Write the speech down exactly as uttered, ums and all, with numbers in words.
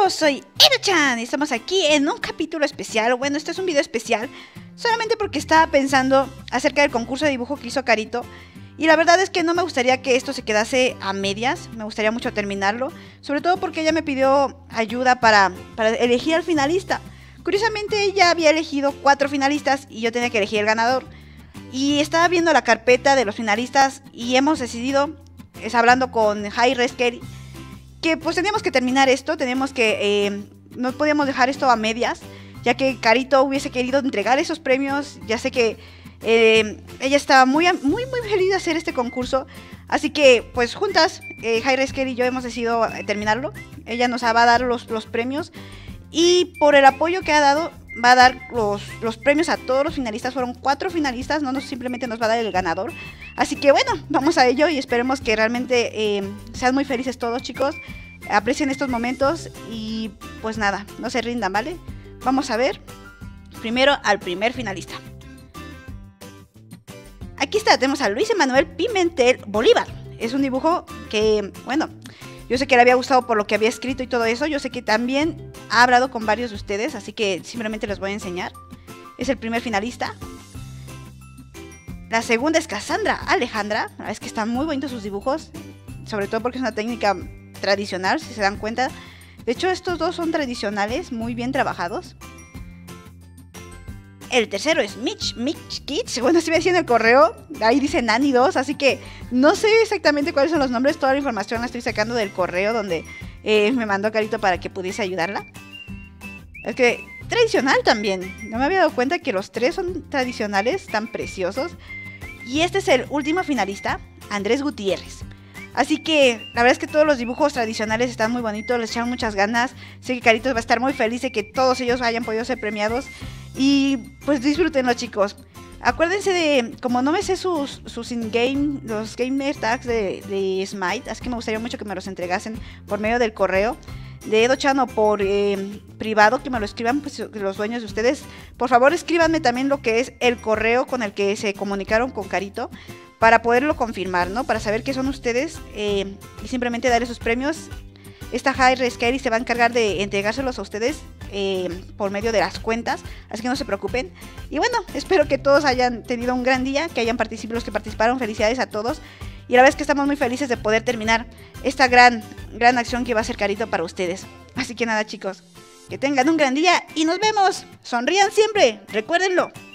Yo soy Ero-chan y estamos aquí en un capítulo especial. Bueno, este es un video especial solamente porque estaba pensando acerca del concurso de dibujo que hizo Carito. Y la verdad es que no me gustaría que esto se quedase a medias. Me gustaría mucho terminarlo, sobre todo porque ella me pidió ayuda para, para elegir al finalista. Curiosamente ella había elegido cuatro finalistas y yo tenía que elegir el ganador. Y estaba viendo la carpeta de los finalistas y hemos decidido, es hablando con Hi Rescary, que pues teníamos que terminar esto, teníamos que, eh, no podíamos dejar esto a medias, ya que Carito hubiese querido entregar esos premios. Ya sé que eh, ella estaba muy, muy, muy feliz de hacer este concurso, así que pues juntas, eh, Hi Rescary y yo hemos decidido terminarlo. Ella nos va a dar los, los premios y por el apoyo que ha dado va a dar los, los premios a todos los finalistas. Fueron cuatro finalistas, no nos, simplemente nos va a dar el ganador. Así que bueno, vamos a ello y esperemos que realmente eh, sean muy felices todos, chicos. Aprecien estos momentos y pues nada, no se rindan, ¿vale? Vamos a ver primero al primer finalista. Aquí está, tenemos a Luis Emanuel Pimentel Bolívar. Es un dibujo que, bueno, yo sé que le había gustado por lo que había escrito y todo eso. Yo sé que también ha hablado con varios de ustedes, así que simplemente les voy a enseñar. Es el primer finalista. La segunda es Cassandra Alejandra. La verdad es que están muy bonitos sus dibujos, sobre todo porque es una técnica tradicional, si se dan cuenta. De hecho, estos dos son tradicionales, muy bien trabajados. El tercero es Mitch Mitch Kids. Bueno, si me decían en el correo, ahí dice Nani dos, así que no sé exactamente cuáles son los nombres. Toda la información la estoy sacando del correo donde eh, me mandó Carito para que pudiese ayudarla. Es que tradicional también. No me había dado cuenta que los tres son tradicionales, tan preciosos. Y este es el último finalista, Andrés Gutiérrez. Así que la verdad es que todos los dibujos tradicionales están muy bonitos, les echaron muchas ganas. Sé que Carito va a estar muy feliz de que todos ellos hayan podido ser premiados. Y pues disfrútenlo, chicos. Acuérdense de, como no me sé sus, sus in-game, los gamer tags de, de Smite, así que me gustaría mucho que me los entregasen por medio del correo de Edo-chan o por eh, privado, que me lo escriban pues, los dueños de ustedes. Por favor, escríbanme también lo que es el correo con el que se comunicaron con Carito, para poderlo confirmar, ¿no? Para saber que son ustedes eh, y simplemente darle sus premios. Esta Hi Rescary se va a encargar de entregárselos a ustedes eh, por medio de las cuentas, así que no se preocupen. Y bueno, espero que todos hayan tenido un gran día, que hayan participado, los que participaron, felicidades a todos. Y la verdad es que estamos muy felices de poder terminar esta gran, gran acción que va a hacer Carito para ustedes. Así que nada, chicos, que tengan un gran día y nos vemos. Sonrían siempre, recuérdenlo.